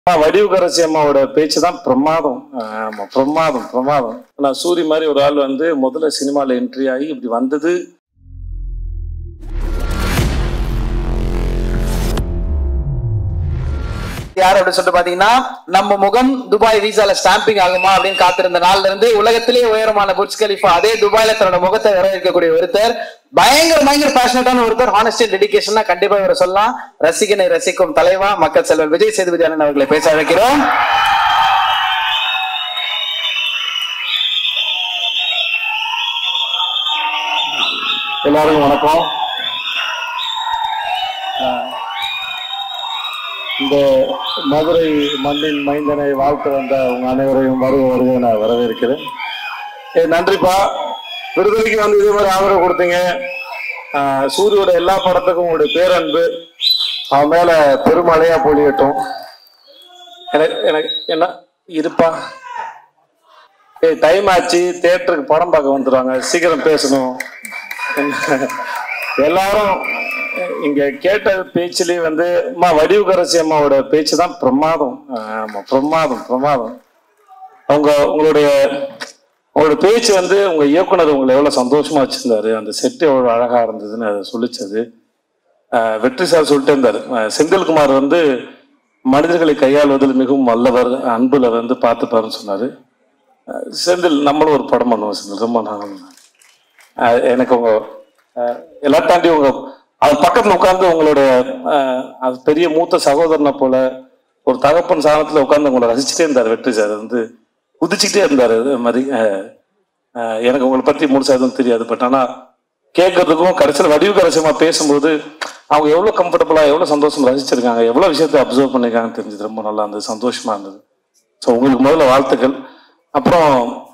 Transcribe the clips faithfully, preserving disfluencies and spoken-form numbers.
வடிவுக்கரசி அம்மாவோட பேச்சு தான் பிரமாதம். ஆமா, பிரமாதம் பிரமாதம். நான் சூரி மாதிரி ஒரு ஆள் வந்து முதல்ல சினிமாவில் என்ட்ரி ஆகி இப்படி வந்தது. யார் அப்படி சொல்லிட்டு பாத்தீங்கன்னா, நம்ம முகம் துபாய் வீசால ஸ்டாம்பிங் ஆகுமா அப்படின்னு காத்திருந்த நாள்ல இருந்து உலகத்திலேயே உயரமான புர்ஜ் கலிஃபா அதே துபாயில தன்னோட முகத்தை வரவேற்கக்கூடிய ஒருத்தர், பயங்கர பயங்கர பேஷனட்டான ஒருத்தர், ஹானஸ்டி கண்டிப்பா கண்டிப்பா இவரை சொல்லலாம். ரசிகனை ரசிக்கும் தலைவா மக்கள் செல்வன் விஜய் சேதுபதி அண்ணன் அவர்களை பேச அழைக்கிறோம். எல்லாருக்கும் வணக்கம். இந்த மதுரை மண்ணின் மைந்தனை வாழ்த்து வந்த உங்க அனைவரையும் வருக வருக நான் வரவேற்கிறேன். ஏ நன்றிப்பா, விருதுக்கு வந்து இதே மாதிரி ஆதரவு கொடுத்தீங்க. சூரியோட எல்லா படத்துக்கும் உங்களுடைய பேரன்பு அவன் மேல பெருமழையா பொழியட்டும். எனக்கு எனக்கு என்ன இருப்பா, ஏ டைம் ஆச்சு, தியேட்டருக்கு படம் பார்க்க வந்துடுவாங்க, சீக்கிரம் பேசணும். எல்லாரும் இங்க கேட்ட பேச்சுலயே வந்து அம்மா வடிவுக்கரசி அம்மாவோட பேச்சு தான் பிரமாதம். ஆமா, பிரமாதம் பிரமாதம். அவங்க உங்களுடைய உங்களோட பேச்சு வந்து உங்க இயக்குனர் உங்களை எவ்வளவு சந்தோஷமா வச்சிருந்தாரு, அந்த செட்டு எவ்வளவு அழகா இருந்ததுன்னு அதை சொல்லிச்சது. வெற்றி சார் சொல்லிட்டு இருந்தாரு, செந்தில்குமார் வந்து மனிதர்களை கையாளுவதில் மிகவும் வல்லவர், அன்புல வந்து பார்த்துப்பாருன்னு சொன்னாரு. செந்தில் நம்மளும் ஒரு படம் பண்ணுவோம் செந்தில், ரொம்ப நான் எனக்கு உங்க எல்லா தாண்டி உங்க அது பக்கத்துல உட்கார்ந்து உங்களுடைய அது பெரிய மூத்த சகோதரனை போல ஒரு தகப்பன் சாதனத்துல உட்கார்ந்து உங்களை ரசிச்சுட்டே இருந்தார் வெற்றி சார். வந்து குதிச்சுட்டே இருந்தாரு. அது மாதிரி எனக்கு உங்களை பத்தி முழுசா எதுவும் தெரியாது, பட் ஆனா கேட்கறதுக்கும் கடைசியில் வடிவுக்கரசியமா பேசும்போது அவங்க எவ்வளவு கம்ஃபர்டபுளா எவ்வளவு சந்தோஷம் ரசிச்சிருக்காங்க, எவ்வளவு விஷயத்த அப்சர்வ் பண்ணிருக்காங்கன்னு தெரிஞ்சது. ரொம்ப நல்லா இருந்தது, சந்தோஷமா இருந்தது. ஸோ உங்களுக்கு முதல்ல வாழ்த்துக்கள். அப்புறம்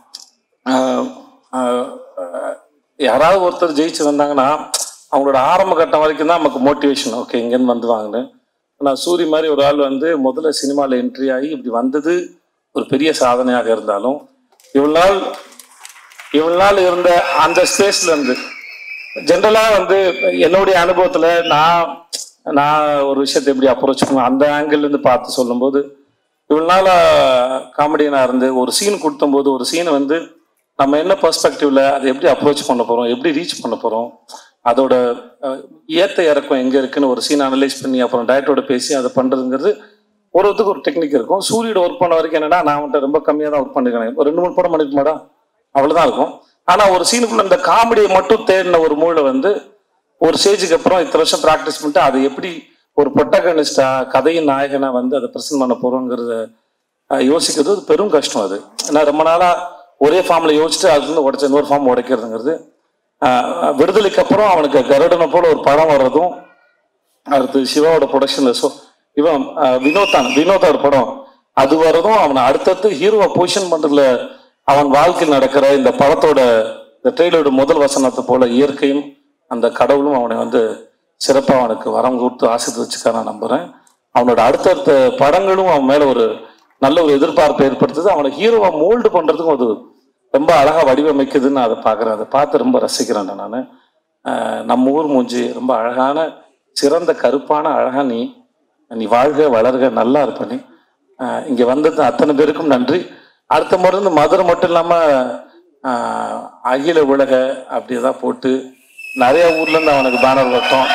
யாராவது ஒருத்தர் ஜெயிச்சு வந்தாங்கன்னா அவங்களோட ஆரம்ப கட்டம் வரைக்கும் தான் நமக்கு மோட்டிவேஷன். ஓகே, இங்கேருந்து வந்துவாங்கன்னு. ஆனால் சூரி மாதிரி ஒரு ஆள் வந்து முதல்ல சினிமாவில் என்ட்ரி ஆகி இப்படி வந்தது ஒரு பெரிய சாதனையாக இருந்தாலும், இவ்வளவு நாள் இவ்வளவு நாள் இருந்த அந்த ஸ்பேஸ்ல இருந்து ஜென்ரலாக வந்து என்னுடைய அனுபவத்தில் நான் நான் ஒரு விஷயத்தை எப்படி அப்ரோச் பண்ணுவேன் அந்த ஆங்கிள்லேருந்து பார்த்து சொல்லும்போது, இவ்வளவு நாள் காமெடியனாக இருந்து ஒரு சீன் கொடுத்தும்போது ஒரு சீனை வந்து நம்ம என்ன பெர்ஸ்பெக்டிவ்ல அதை எப்படி அப்ரோச் பண்ண போகிறோம், எப்படி ரீச் பண்ண போகிறோம், அதோட ஏத்த இறக்கம் எங்கே இருக்குன்னு ஒரு சீன் அனலைஸ் பண்ணி அப்புறம் டயட்டோட பேசி அதை பண்ணுறதுங்கிறது ஒரு ஒருத்துக்கு ஒரு டெக்னிக் இருக்கும். சூரியோட ஒர்க் பண்ண வரைக்கும் என்னன்னா, நான் வந்துட்டு ரொம்ப கம்மியாக தான் ஒர்க் பண்ணிருக்கேன், ஒரு ரெண்டு மூணு படம் பண்ணிருக்க மாட்டா, அவ்வளோதான் இருக்கும். ஆனால் ஒரு சீனுக்குள்ள இந்த காமெடியை மட்டும் தேடின ஒரு மூளை வந்து ஒரு ஸ்டேஜுக்கு அப்புறம் இத்தனை வருஷம் ப்ராக்டிஸ் பண்ணிட்டு அதை எப்படி ஒரு பொட்டகனிஸ்டா கதையின் நாயகனை வந்து அதை ப்ரெசென்ட் பண்ண போகிறோங்கிறத யோசிக்கிறது அது பெரும் கஷ்டம். அது ஏன்னா ரொம்ப நாளாக ஒரே ஃபார்மில் யோசிச்சுட்டு அது வந்து உடச்ச இன்னொரு ஃபார்ம் உடைக்கிறதுங்கிறது. விடுதலைக்கு அப்புறம் அவனுக்கு கருடனை போல ஒரு படம் வர்றதும், அடுத்து சிவாவோட ப்ரொடக்ஷன்ல ஸோ இவன் வினோதான் வினோதோட படம் அது வர்றதும், அவனை அடுத்தடுத்து ஹீரோவை பொசிஷன் பண்றதுல அவன் வாழ்க்கையில் நடக்கிற இந்த படத்தோட இந்த ட்ரெயிலரோட முதல் வசனத்தை போல இயற்கையும் அந்த கடவுளும் அவனை வந்து சிறப்பாக அவனுக்கு வரம் கொடுத்து ஆசிரியர் வச்சுக்க நான் நம்புறேன். அவனோட அடுத்தடுத்த படங்களும் அவன் மேல ஒரு நல்ல ஒரு எதிர்பார்ப்பை ஏற்படுத்துது. அவனை ஹீரோவை மோல்டு பண்றதுக்கும் அது ரொம்ப அழகா வடிவமைக்குதுன்னு அதை பார்க்குறேன். அதை பார்த்து ரொம்ப ரசிக்கிறேன் நான். நம்ம ஊர் மூஞ்சி ரொம்ப அழகான சிறந்த கருப்பான அழகா நீ நீ வாழ்க வளர்க நல்லா இருப்ப நீ. இங்கே வந்தது அத்தனை பேருக்கும் நன்றி. அடுத்த முறை இருந்து மதுரை மட்டும் இல்லாமல் அகில உலக அப்படியேதான் போட்டு நிறைய ஊர்லேருந்து அவனுக்கு பேனர் வட்டோம்.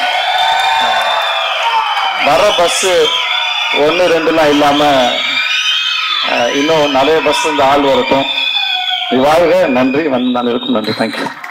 வர பஸ்ஸு ஒன்று ரெண்டுலாம் இல்லாமல் இன்னும் நிறைய பஸ் இந்த ஆள் வரட்டும். வாழ்க. நன்றி. வந்து நான் இருக்கும். நன்றி. தேங்க்யூ.